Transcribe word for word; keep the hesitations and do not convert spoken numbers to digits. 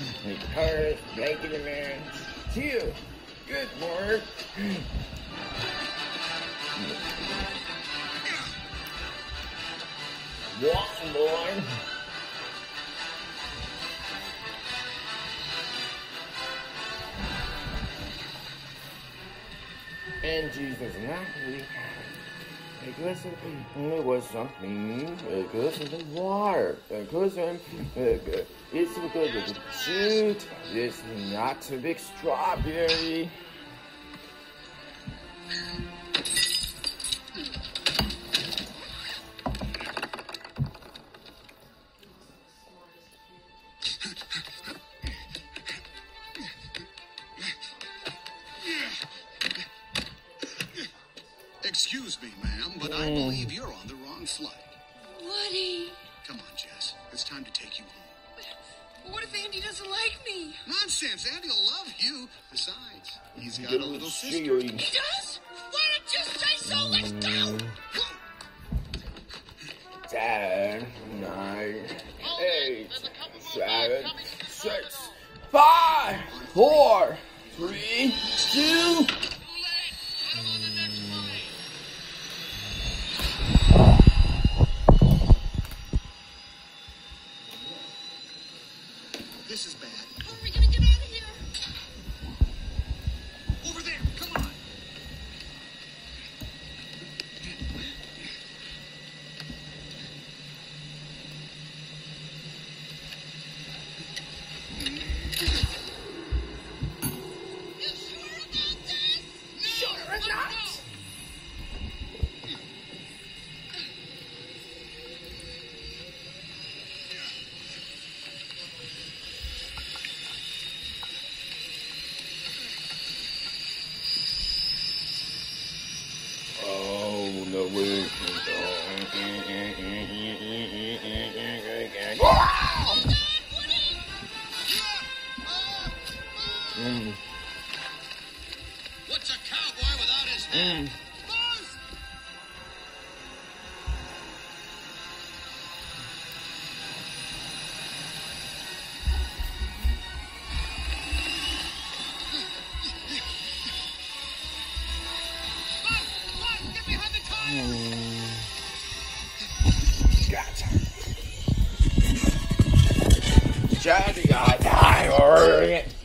Earth, blanket in man. Two. Good work. One more. And Jesus naturally because it was something because of the water because of it's because of the shoot. It's not a big strawberry. Excuse me, ma'am, but I believe you're on the wrong flight. Woody. Come on, Jess. It's time to take you home. But what if Andy doesn't like me? Nonsense. Andy'll love you. Besides, he's got a little sister. He does? Why don't you say so? Let's go! Ten, nine, eight, seven, six, five, four, three, two. This is bad. How are we gonna get out of here? Over there, come on. You sure about this? Sure or not? Oh, no way. Mm. What's a cowboy without his hat? Mm. Gotcha. Johnny, I die.